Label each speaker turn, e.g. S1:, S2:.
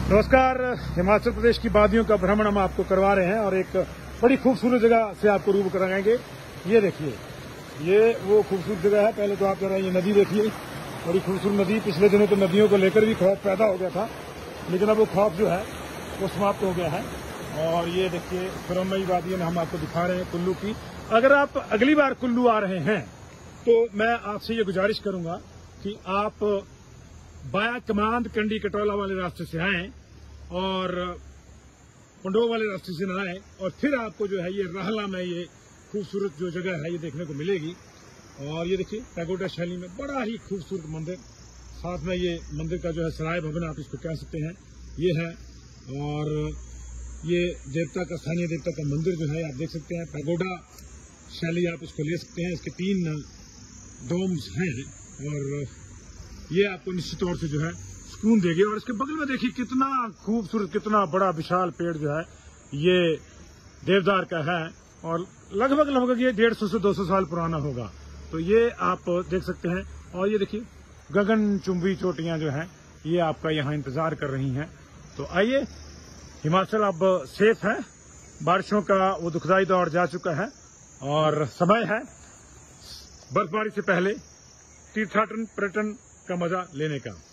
S1: नमस्कार। हिमाचल प्रदेश की वादियों का भ्रमण हम आपको करवा रहे हैं और एक बड़ी खूबसूरत जगह से आपको रूबरू कराएंगे। ये देखिए, ये वो खूबसूरत जगह है। पहले तो आप जरा ये नदी देखिए, बड़ी खूबसूरत नदी। पिछले दिनों तो नदियों को लेकर भी खौफ पैदा हो गया था, लेकिन अब वो खौफ जो है वो समाप्त हो गया है। और ये देखिए, फिरौमई वादी में हम आपको दिखा रहे हैं कुल्लू की। अगर आप अगली बार कुल्लू आ रहे हैं तो मैं आपसे ये गुजारिश करूंगा कि आप बाया कमांद कंडी कटौला वाले रास्ते से आएं और पंडोह वाले रास्ते से न आए, और फिर आपको जो है ये राहला में ये खूबसूरत जो जगह है ये देखने को मिलेगी। और ये देखिए, पैगोडा शैली में बड़ा ही खूबसूरत मंदिर, साथ में ये मंदिर का जो है सराय भवन आप इसको कह सकते हैं, ये है। और ये देवता का, स्थानीय देवता का मंदिर जो है आप देख सकते हैं। पैगोडा शैली आप इसको ले सकते हैं। इसके 3 डोम्स हैं और ये आपको निश्चित तौर से जो है सुकून देगी। और इसके बगल में देखिए कितना खूबसूरत, कितना बड़ा विशाल पेड़ जो है ये देवदार का है, और लगभग ये 150 से 200 साल पुराना होगा। तो ये आप देख सकते हैं। और ये देखिए, गगनचुंबी चोटियां जो हैं ये आपका यहाँ इंतजार कर रही हैं। तो आइए, हिमाचल अब सेफ है। बारिशों का वो दुखदाई दौर जा चुका है और समय है बर्फबारी से पहले तीर्थाटन पर्यटन का मजा लेने का।